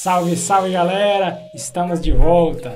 Salve, salve galera! Estamos de volta!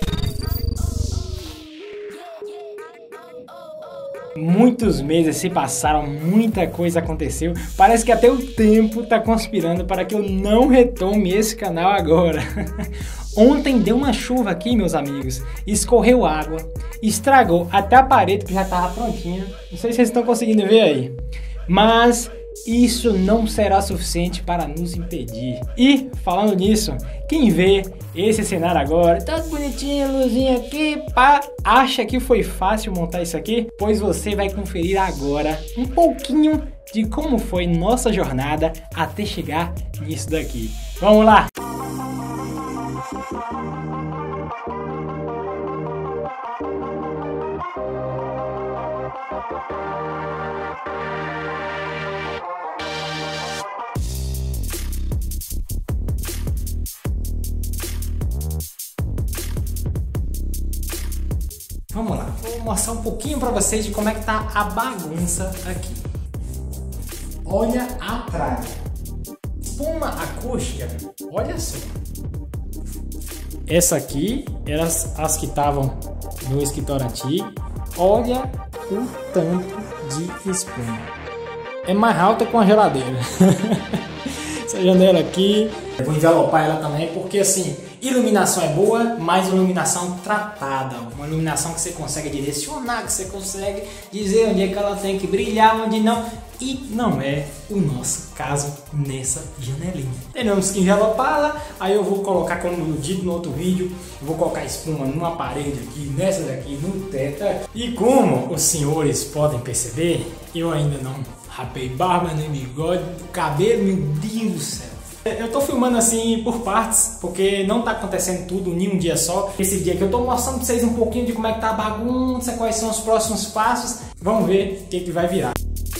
Muitos meses se passaram, muita coisa aconteceu. Parece que até o tempo tá conspirando para que eu não retome esse canal agora. Ontem deu uma chuva aqui, meus amigos. Escorreu água, estragou até a parede que já tava prontinha. Não sei se vocês estão conseguindo ver aí. Mas isso não será suficiente para nos impedir. E, falando nisso, quem vê esse cenário agora, tá bonitinho, luzinha aqui, pá, acha que foi fácil montar isso aqui? Pois você vai conferir agora um pouquinho de como foi nossa jornada até chegar nisso daqui. Vamos lá! Vamos lá, vou mostrar um pouquinho para vocês de como é que tá a bagunça aqui. Olha a trave. Espuma acústica, olha só. Essa aqui eram as que estavam no escritório antigo. Olha o tanto de espuma. É mais alta que uma geladeira. Essa janela aqui, eu vou envelopar ela também, porque assim, iluminação é boa, mas iluminação tratada. Uma iluminação que você consegue direcionar, que você consegue dizer onde é que ela tem que brilhar, onde não. E não é o nosso caso nessa janelinha. Temos que envelopá-la, aí eu vou colocar, como dito no outro vídeo, eu vou colocar espuma numa parede aqui, nessa daqui, no teto. E como os senhores podem perceber, eu ainda não rapei barba, nem bigode, cabelo, meu Deus do céu. Eu tô filmando assim por partes, porque não tá acontecendo tudo em um dia só. Esse dia que eu tô mostrando pra vocês um pouquinho de como é que tá a bagunça, quais são os próximos passos. Vamos ver o que vai virar.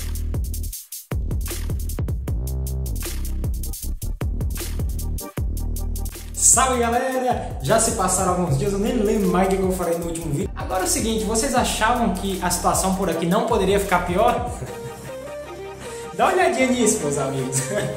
Salve galera! Já se passaram alguns dias, eu nem lembro mais do que eu falei no último vídeo. Agora é o seguinte, vocês achavam que a situação por aqui não poderia ficar pior? Dá uma olhadinha nisso, meus amigos.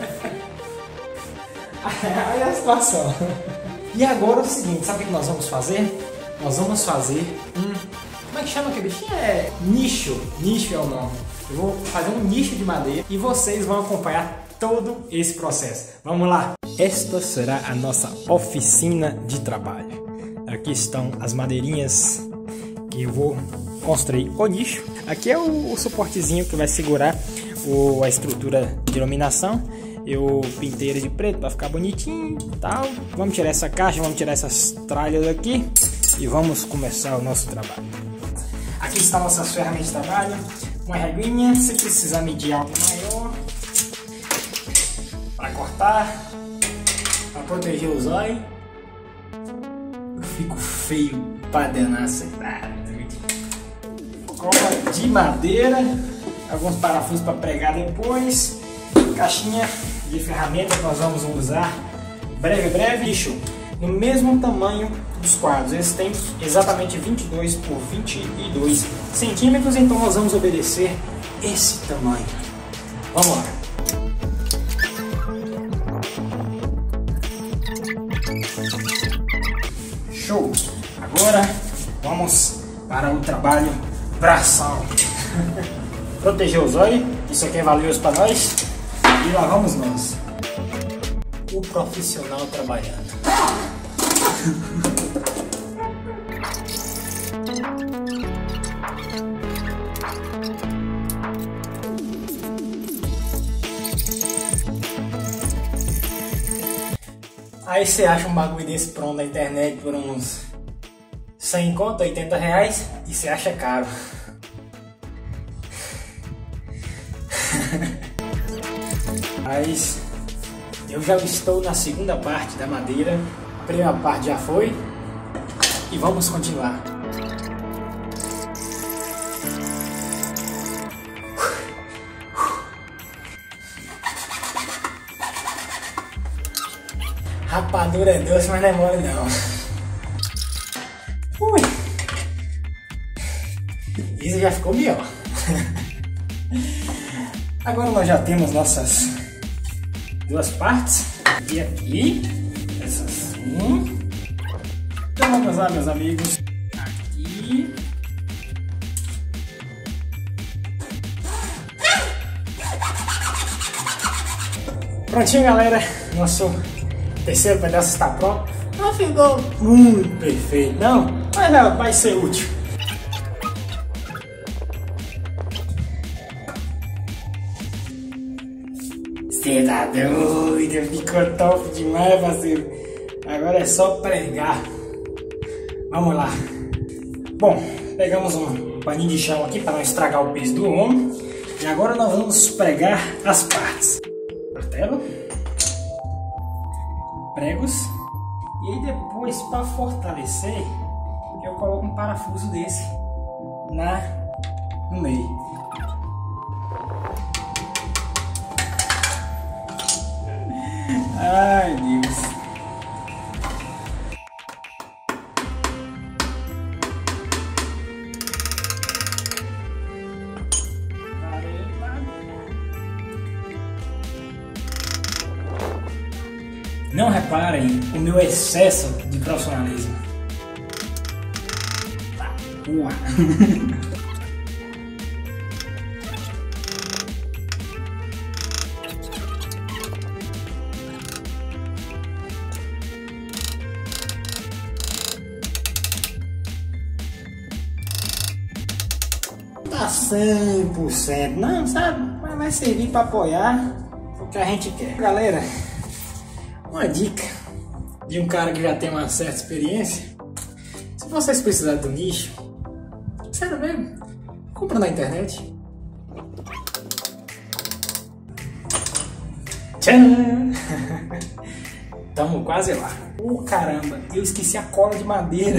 Olha a situação. E agora é o seguinte, sabe o que nós vamos fazer? Nós vamos fazer como é que chama aquele bichinho? É nicho. Nicho é o nome. Eu vou fazer um nicho de madeira e vocês vão acompanhar todo esse processo. Vamos lá! Esta será a nossa oficina de trabalho. Aqui estão as madeirinhas que eu vou construir o nicho. Aqui é o suportezinho que vai segurar a estrutura de iluminação. Eu pintei ele de preto para ficar bonitinho e tal. Vamos tirar essa caixa, vamos tirar essas tralhas aqui e vamos começar o nosso trabalho. Aqui estão nossas ferramentas de trabalho. Uma reguinha, se precisar medir algo maior para cortar, para proteger os olhos. Eu fico feio para danar. Cola de madeira, alguns parafusos para pregar depois, caixinha de ferramentas que nós vamos usar breve, lixo no mesmo tamanho dos quadros. Eles têm exatamente 22 por 22 centímetros, então nós vamos obedecer esse tamanho. Vamos lá. Show! Agora vamos para o trabalho braçal. Proteger os olhos, isso aqui é valioso para nós. E lá vamos nós. O profissional trabalhando. Aí você acha um bagulho desse pronto na internet por uns 100 conto, 80 reais, e você acha caro. Mas eu já estou na segunda parte da madeira. A primeira parte já foi e vamos continuar. Rapadura é doce, mas não é mole não. Ui. Isso já ficou melhor. Agora nós já temos nossas duas partes. E aqui Isso assim. Então vamos lá, meus amigos. Aqui. Prontinho, galera. Nosso terceiro pedaço está pronto. Não ficou muito perfeito, não, mas não, vai ser útil. Você tá doido? Ficou top demais, parceiro. Agora é só pregar. Vamos lá. Bom, pegamos um paninho de chão aqui para não estragar o piso do homem. E agora nós vamos pregar as partes. Martelo. Pregos. E aí depois, para fortalecer, eu coloco um parafuso desse no meio. Ai, Deus. Não reparem o meu excesso de profissionalismo. Tá 100%, não, sabe? Mas vai servir para apoiar o que a gente quer. Galera, uma dica de um cara que já tem uma certa experiência: se vocês precisarem do nicho, sério mesmo, compra na internet. Tcharam! Tamo quase lá. Caramba, eu esqueci a cola de madeira.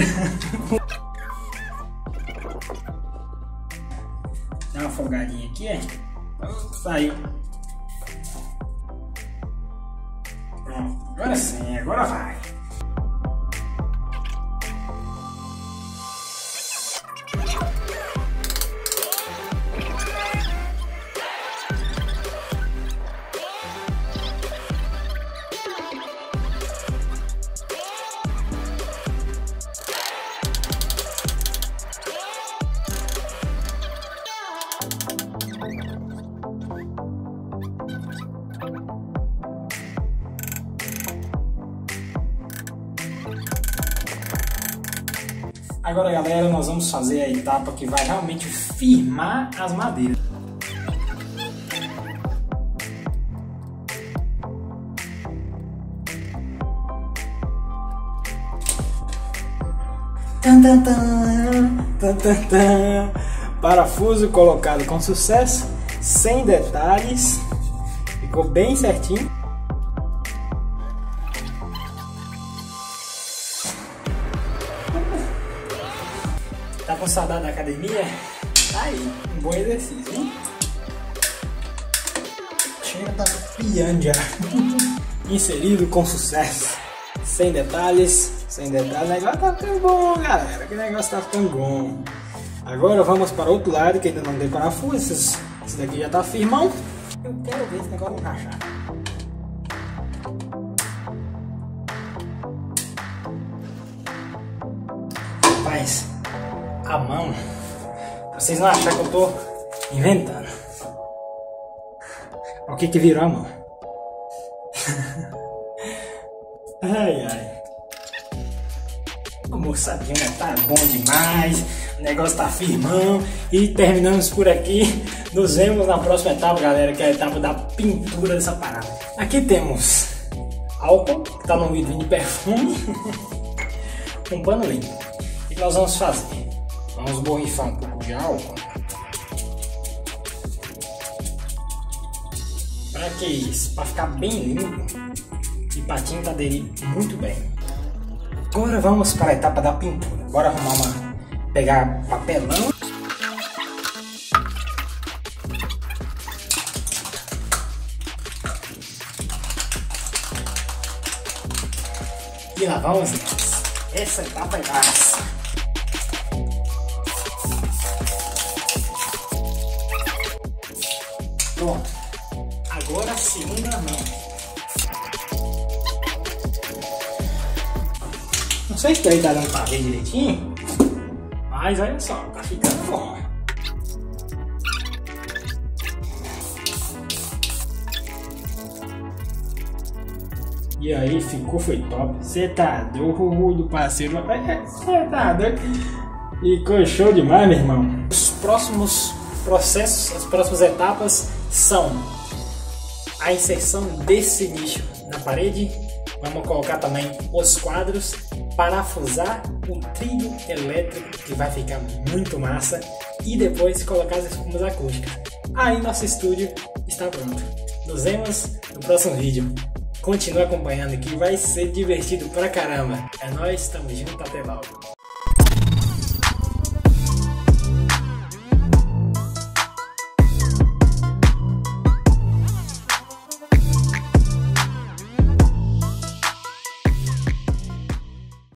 Dá uma folgadinha aqui, é? Saiu. Pronto, agora sim, agora vai. Agora, galera, nós vamos fazer a etapa que vai realmente firmar as madeiras. Tan, tan, tan, tan, tan, tan. Parafuso colocado com sucesso, sem detalhes, ficou bem certinho. Tá com saudade da academia? Tá aí, um bom exercício, hein? Chega, tá piando já. Inserido com sucesso. Sem detalhes, sem detalhes. O negócio tá ficando bom, galera. Que negócio tá ficando bom. Agora vamos para o outro lado, que ainda não tem parafuso. Esse daqui já tá firmão. Eu quero ver esse negócio não rachar. Rapaz, a mão, pra vocês não acharem que eu tô inventando. O que que virou a mão? Ai, ai. A moçadinha tá bom demais. O negócio tá firmão. E terminamos por aqui. Nos vemos na próxima etapa, galera, que é a etapa da pintura dessa parada. Aqui temos álcool, que tá no vidrinho de perfume. Um pano limpo. O que nós vamos fazer? Vamos borrifar um pouco de álcool. Para que isso? Para ficar bem limpo e para a tinta aderir muito bem. Agora vamos para a etapa da pintura. Bora arrumar pegar papelão. E lá vamos nós. Essa etapa é massa. Pronto. Agora a segunda mão. Não sei se ele tá dando pra ver direitinho, mas olha só, tá ficando bom. E aí, foi top. Você tá doido, parceiro. Você tá doido. Ficou show demais, meu irmão. Os próximos processos, as próximas etapas são a inserção desse nicho na parede. Vamos colocar também os quadros, parafusar o trilho elétrico, que vai ficar muito massa, e depois colocar as espumas acústicas. Aí nosso estúdio está pronto. Nos vemos no próximo vídeo. Continua acompanhando que vai ser divertido pra caramba. É nóis, tamo junto, até logo.